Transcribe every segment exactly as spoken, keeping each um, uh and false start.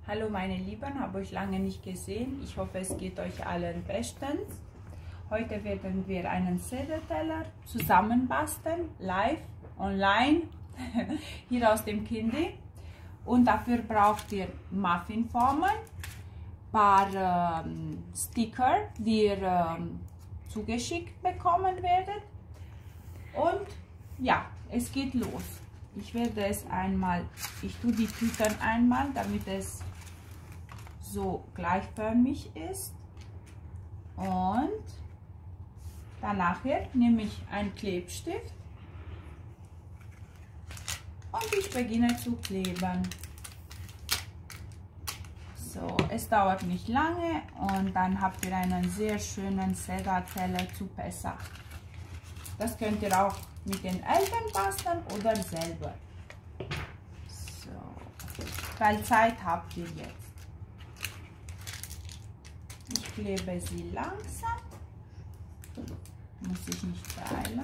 Hallo meine Lieben, habe euch lange nicht gesehen. Ich hoffe, es geht euch allen bestens. Heute werden wir einen Seder-Teller zusammenbasteln, live, online, hier aus dem Kindi. Und dafür braucht ihr Muffinformen, paar ähm, Sticker, die ihr ähm, zugeschickt bekommen werdet. Und ja, es geht los. Ich werde es einmal, ich tue die Tüten einmal, damit es so gleichförmig ist. Und danach nehme ich einen Klebstift und ich beginne zu kleben. So, es dauert nicht lange und dann habt ihr einen sehr schönen Seder-Teller zu Pessach. Das könnt ihr auch mit den Eltern basteln oder selber. So, weil Zeit habt ihr jetzt. Ich klebe sie langsam. Muss ich nicht beeilen.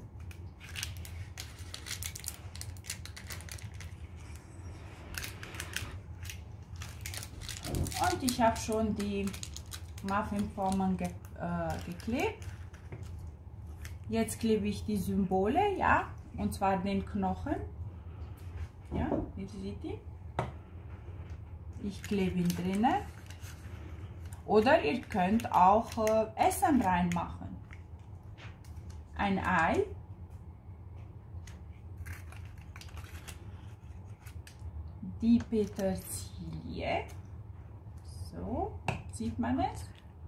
Und ich habe schon die Muffinformen ge äh, geklebt. Jetzt klebe ich die Symbole, ja, und zwar den Knochen. Ja, ihr seht die. Ich klebe ihn drinnen. Oder ihr könnt auch äh, Essen reinmachen. Ein Ei. Die Petersilie. So, sieht man es?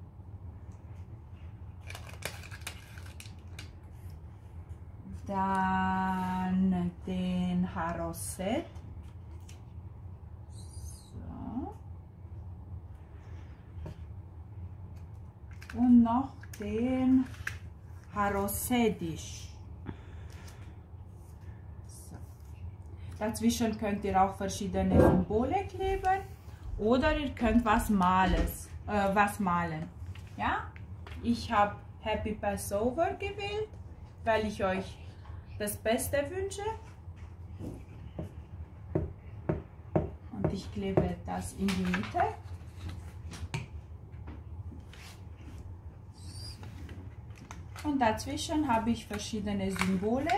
Dann den Haroset. So. Und noch den Harosedisch. So. Dazwischen könnt ihr auch verschiedene Symbole kleben oder ihr könnt was malen. Äh, was malen. Ja? Ich habe Happy Passover gewählt, weil ich euch das Beste wünsche. Und ich klebe das in die Mitte. Und dazwischen habe ich verschiedene Symbole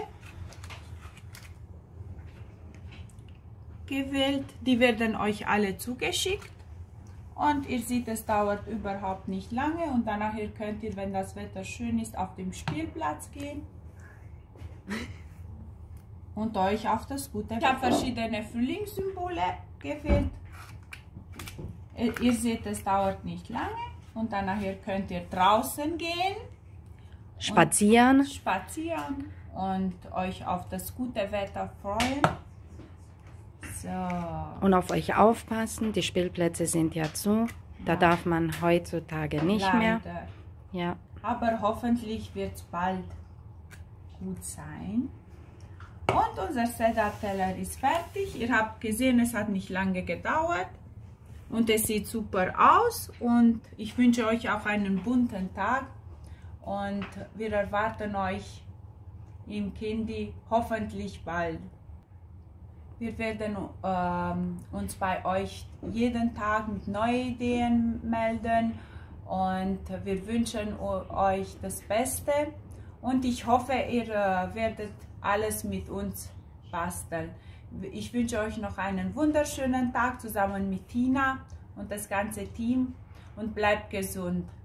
gewählt. Die werden euch alle zugeschickt. Und ihr seht, es dauert überhaupt nicht lange. Und danach könnt ihr, wenn das Wetter schön ist, auf den Spielplatz gehen und euch auf das Gute. Ich habe verschiedene Frühlingssymbole gewählt. Ihr seht, es dauert nicht lange. Und danach könnt ihr draußen gehen. Spazieren. Spazieren und euch auf das gute Wetter freuen. So. Und auf euch aufpassen. Die Spielplätze sind ja zu. Da ja. darf man heutzutage nicht Leider. mehr. Ja. Aber hoffentlich wird es bald gut sein. Und unser Seder-Teller ist fertig. Ihr habt gesehen, es hat nicht lange gedauert. Und es sieht super aus. Und ich wünsche euch auch einen bunten Tag. Und wir erwarten euch im Kindi hoffentlich bald. Wir werden ähm, uns bei euch jeden Tag mit neuen Ideen melden und wir wünschen euch das Beste. Und ich hoffe, ihr äh, werdet alles mit uns basteln. Ich wünsche euch noch einen wunderschönen Tag zusammen mit Tina und das ganze Team und bleibt gesund.